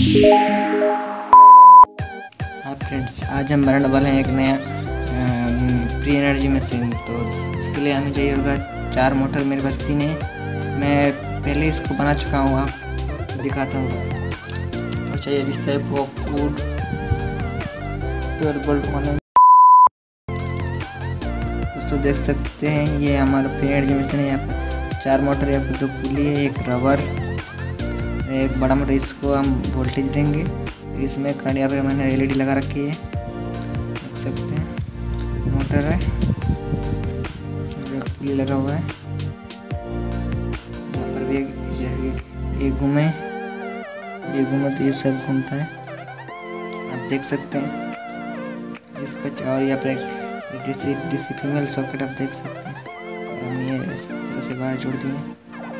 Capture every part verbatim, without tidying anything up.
हाँ फ्रेंड्स, आज हम बनाने वाले हैं एक नया प्री एनर्जी मशीन। तो इसके लिए हमें चाहिए होगा चार मोटर। मेरे पास तीन है, मैं पहले इसको बना चुका हूँ, आप दिखाता हूँ। और चाहिए इस टाइप ऑफ वुड बोल्ट होने। दोस्तों देख सकते हैं ये हमारा प्री एनर्जी मशीन है। यहाँ पर चार मोटर, यहाँ पर दो पुली है, एक रबर, एक बड़ा मोटर। इसको हम वोल्टेज देंगे। इसमें करंट यहाँ पे मैंने एलईडी लगा रखी है, देख सकते हैं। मोटर है, एक पुली लगा हुआ है। यहाँ पर भी ये घूमे, ये घूमे तो ये सब घूमता है, आप देख सकते हैं इसका। और यहाँ पर एक डीसी डीसी फीमेल सॉकेट आप देख सकते हैं। हम ये इस तरह से बाहर जोड़ दिए।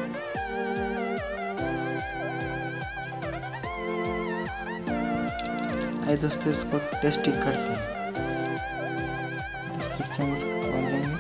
आइए दोस्तों इसको टेस्टिंग करते हैं। इसको खोल देंगे।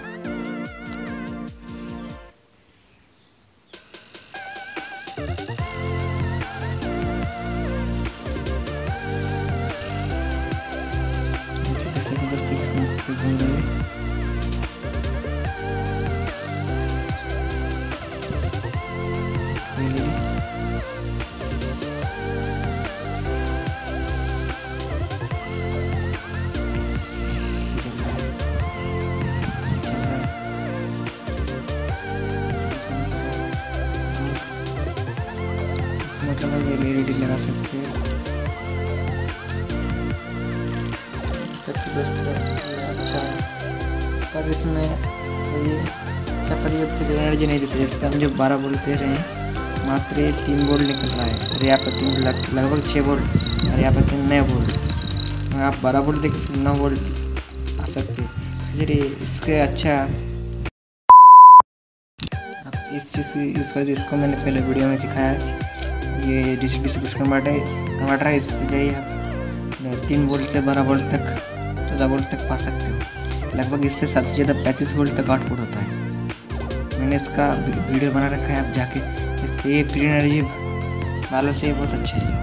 एलईडी लगा सकते हैं सबके दोस्तों, अच्छा है। पर इसमें ये क्या पर ये फिर एनर्जी नहीं देते। इस पर हम जो बारह वोल्ट दे रहे हैं, मात्र ये तीन वोल्ट निकल रहा है। और यहाँ पर तीन लगभग छः वोल्ट, और यहाँ पर तीन नौ वोल्ट। आप बारह वोल्ट देख सकते, नौ वोल्ट आ सकते हैं। चलिए इसके अच्छा आप इस चीज़ से यूज़ करते। इसको मैंने पहले वीडियो में दिखाया है। ये डीसी डीसी कुछ कन्वर्टर कन्वर्टर है। इसके जरिए आप तीन वोल्ट से बारह वोल्ट तक, चौदह वोल्ट तक पा सकते हो। लगभग इससे सबसे ज़्यादा पैंतीस वोल्ट तक आउटपुट होता है। मैंने इसका वीडियो बना रखा है, आप जाके। ये प्री एनर्जी वालों से बहुत अच्छा है।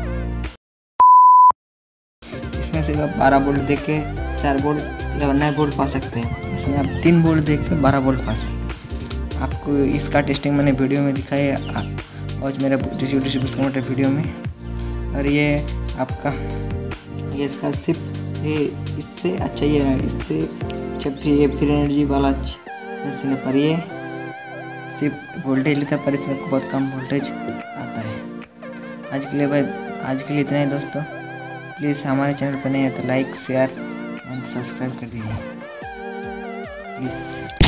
इसमें से आप बारह वोल्ट देख के चार वोल्ट या नौ वोल्ट पा सकते हैं। इसमें आप तीन वोल्ट देख के बारह वोल्ट पा सकते हैं। आपको इसका टेस्टिंग मैंने वीडियो में दिखाया है, और मेरा DC DC boost converter video में। और ये आपका ये इसका सिर्फ ये इससे अच्छा ये है, इससे जब फिर ये प्री एनर्जी वाला मशीन पर ये सिर्फ वोल्टेज लेता है, पर इसमें बहुत कम वोल्टेज आता है। आज के लिए भाई आज के लिए इतना ही दोस्तों। प्लीज़ हमारे चैनल पर नहीं है तो लाइक शेयर एंड सब्सक्राइब कर दीजिए प्लीज़।